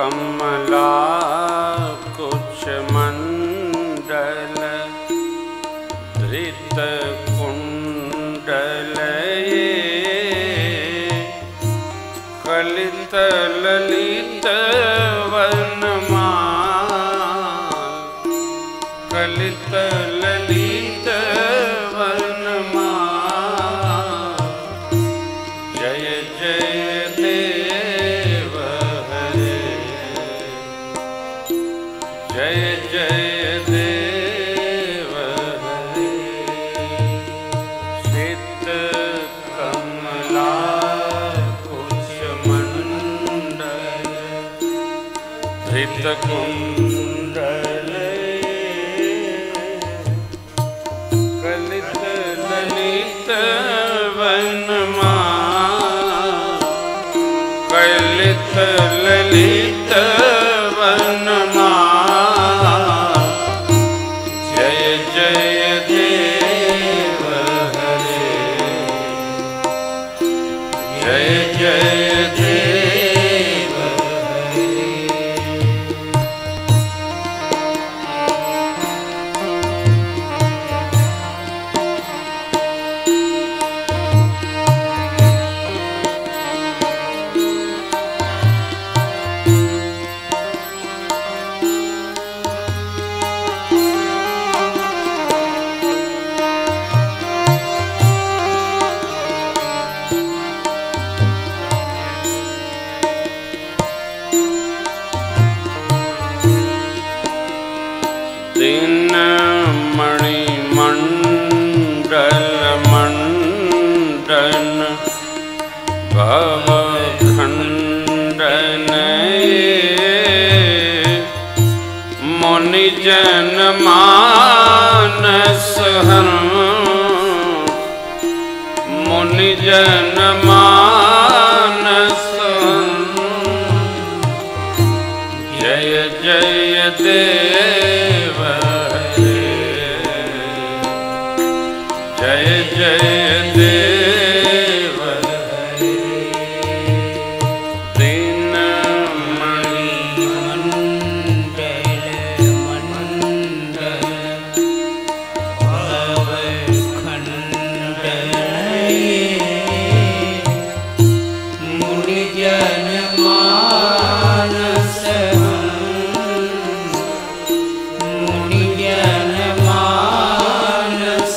कमला कुछ मंडल धृत कुंडल कलित ललित वनमाल कलित ललित वनमाल जय जय देव हरे जय जय देव हरे श्वेत कमला धृत कुंडल कलित ललित वनमाल कलित ललित वनमाल जय जय देव हरे जय जय देव दिन मणि मंडल मंडन भव खंडन मुनि जन मानस मुनि जन मानस जय जय देव जय जय देव दिन मणि मंडल मंडल भव खंडल मुनि जन मानस मुनि जन मानस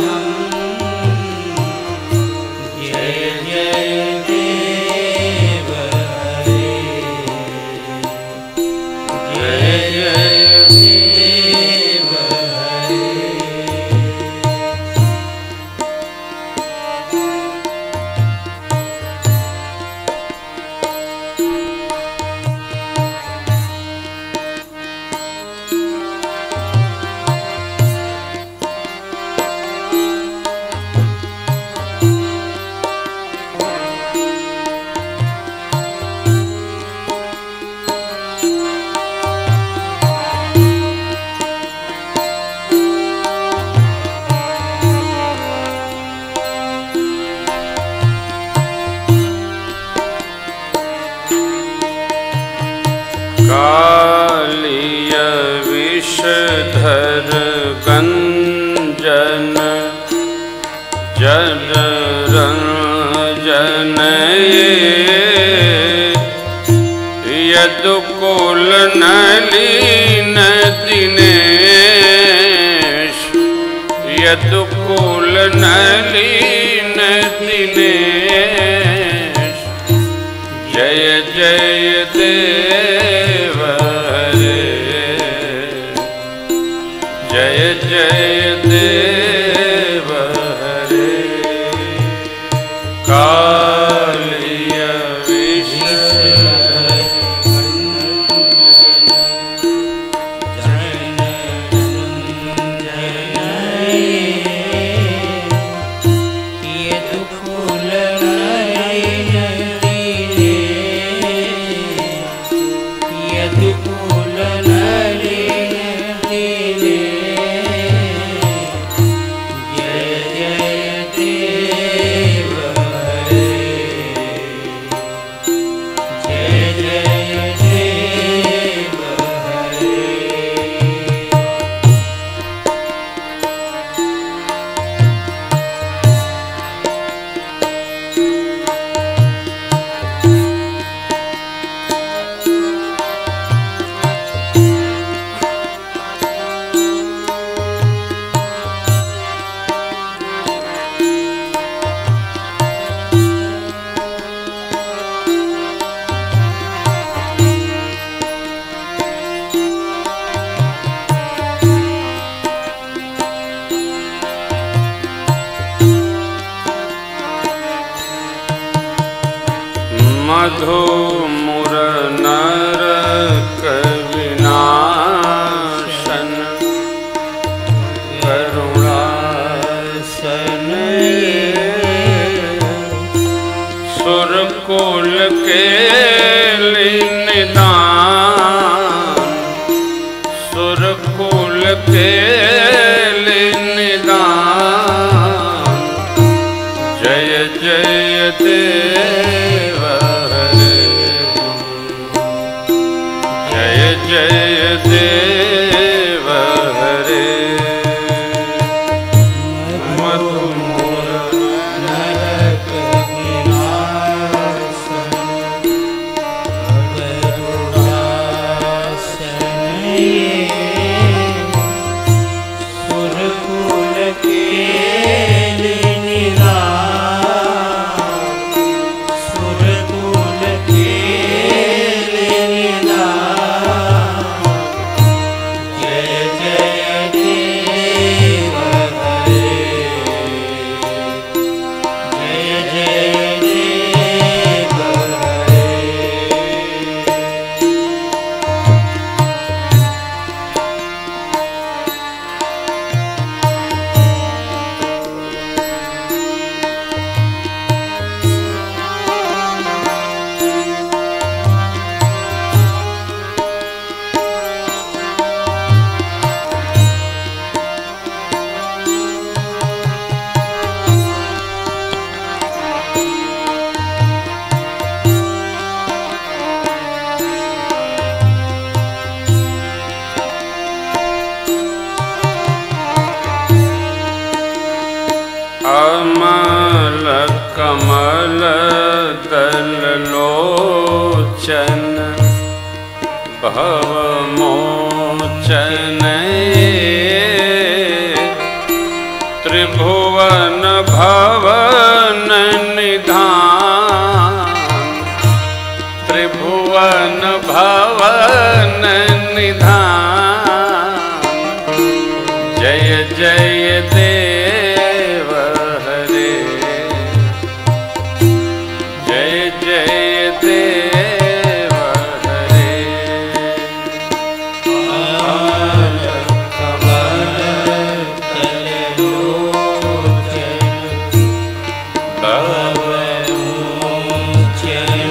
कालिय विषधर गंजन जन रंजन यदुकुल नलिन दिनेश यदुकुल नलिन दिनेश जय जय देव जय जय देव हरे कालिय विषधर जन यदुकुल नलिन दिनेश यदुकुल नलिन जय जय देव जय देव हरे मधुर नरक विनाशन गरुड़ासन सुरकुल के अमल कमल दल लोचन भव मोचन त्रिभुवन भवन निधान त्रिभुवन भवन निधान जय जय देव हरे जय जय देव हरे अमल कमल दल लोचन भव मोचन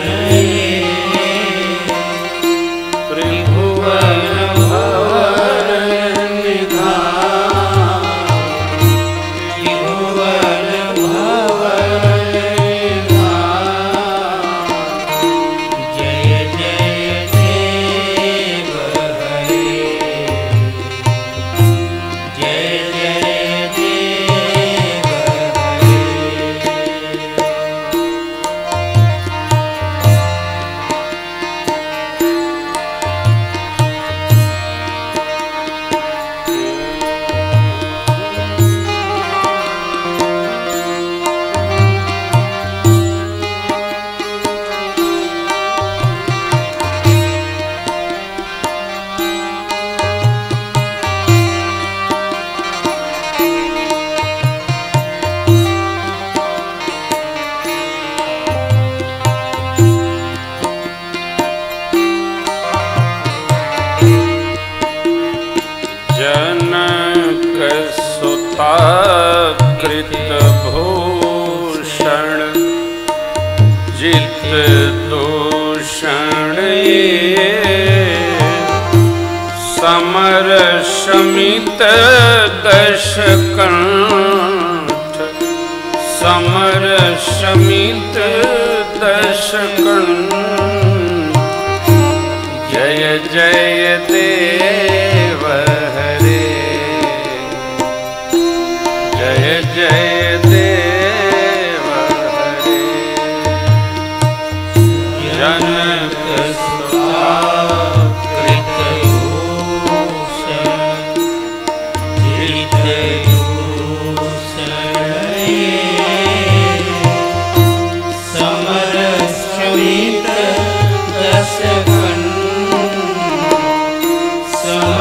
त्रिभुवन भवन निधान त्रिभुवन भवन निधान जय जय देव हरे जय जय देव हरे जनक सुता कृत भूषण जित दूषण समर शमित दश कंठ समर शमित दश कंठ जय जय देव हरे जय जय देव हरे जनक सुता कृत भूषण जित दूषण समर शमित दश कंठ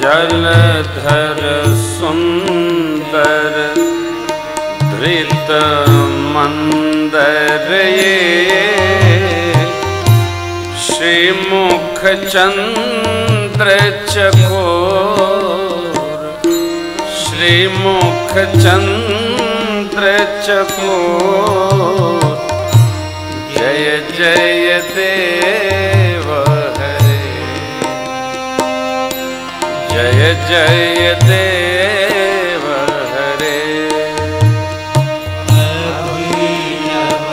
जलधर सुंदर धृत मंदर ये श्रीमुख चंद्र चकोर श्रीमुख चंद्र चकोर जय जय देव हरे जय जय देव हरे अभिनव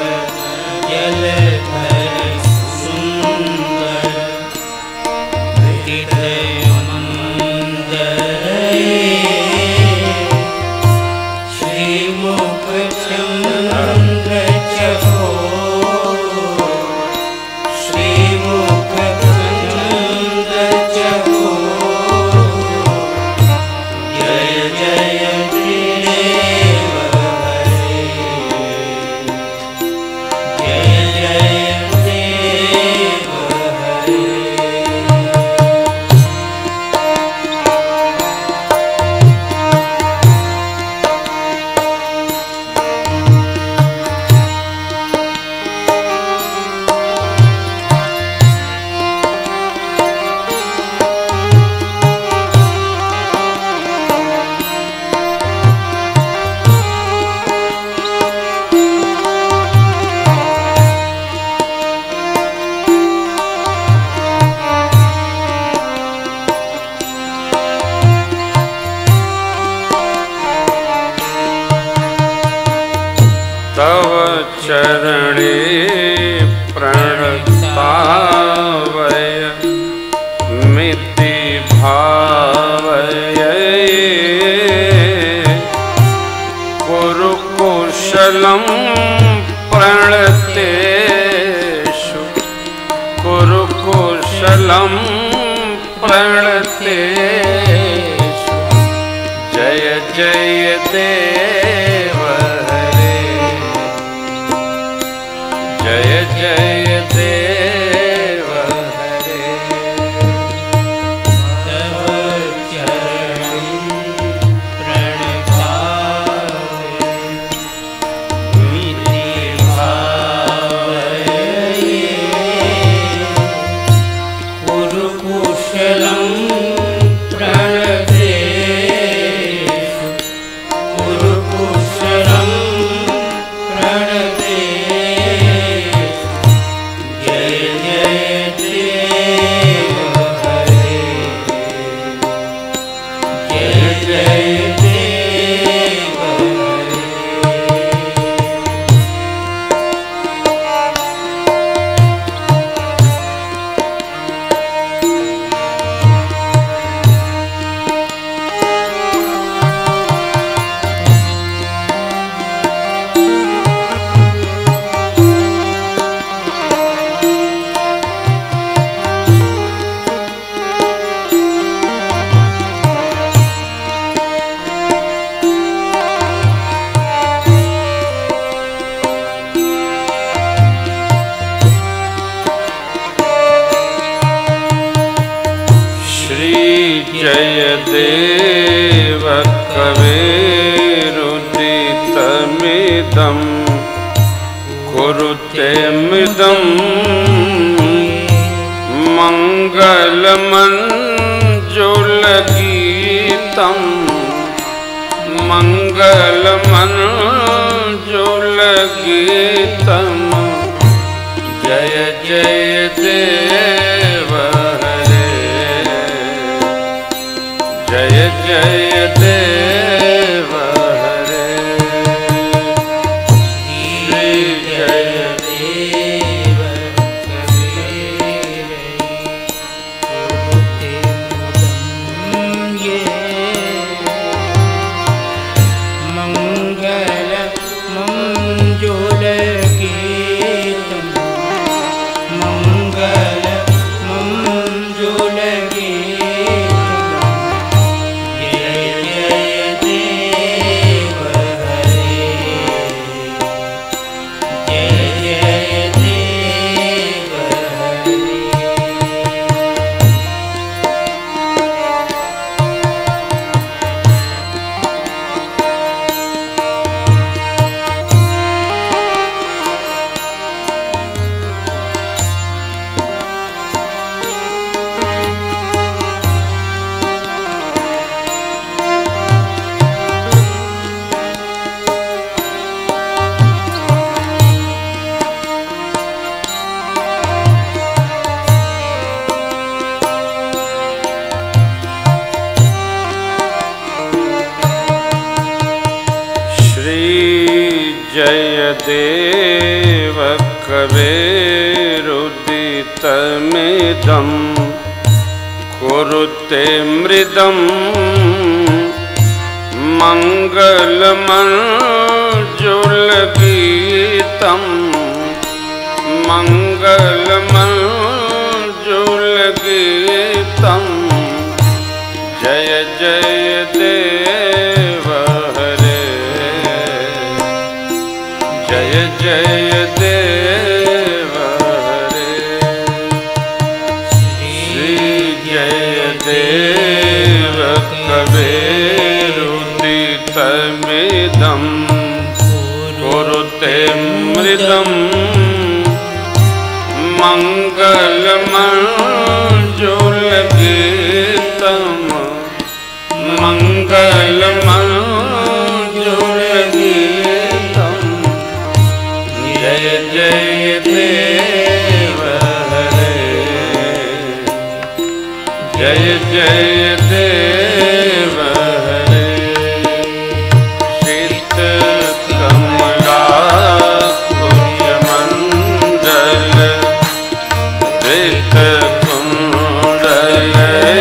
जलधर सुंदर हृदय मंदर श्रीमुख चंद्र चकोर श्रीमुख चंद्र चकोर जय जय देव हरे जय जय देव हरे तव चरणे प्रणतावय मिति भावय कुरु कुशलं प्रणतेषु कुरु कुशलं प्रणतेषु जय जय देव हरे जय जय देव हरे तव चरणं प्रणतावय मिति भावय कुरु कुशलं प्रणतेषु कुरु कुशलं प्रणतेषु जय जय देव हरे जय जय देव हरे श्री जय देव कवेरुदितमिदं कुरुते मिदं मङ्गलमञ्जुलगीतं मङ्गलमञ्जुलगीतं जय जय देव हरे जय जय देव हरे श्री जय देव कबीर कुरुते मुदं ये मंगल मंजुलगीतं मंगल मंजुलगीतं जय जय देव कवेरुदितमिदं कुरुते मृदं मंगलमंजुलगीतं मंगलमंजुलगीतं जय जय देव हरे जय जय देव हरे श्री जय देव कवेरुदितमिदं कुरुते मृदं मंगलमंजुलगीतं मंगलमंजुलगीतं जय जय देव हरे जय जय देव हरे शीत कमला कुंजमंडल धृत कुंडल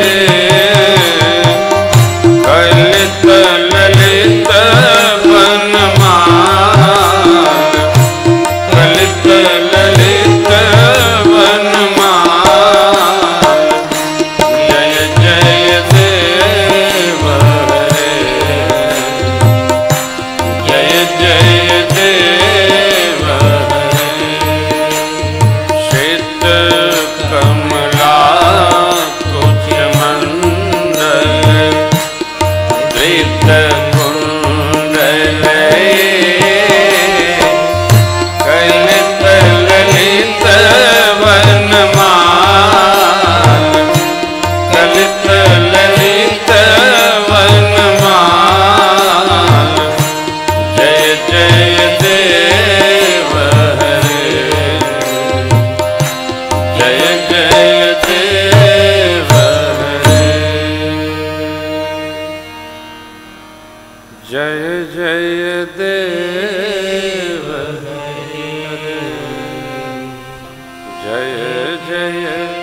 कलित ललित वनमाल कलित ललित वनमाल जय जय देव हरे जय जय देव हरे श्वेत कमला कुचमंडल धृत कुंडल कलित ललित वनमाल कलित ललित वनमाल जय जय देव हरे जय जय देव हरे जय जय देव हरे जय जय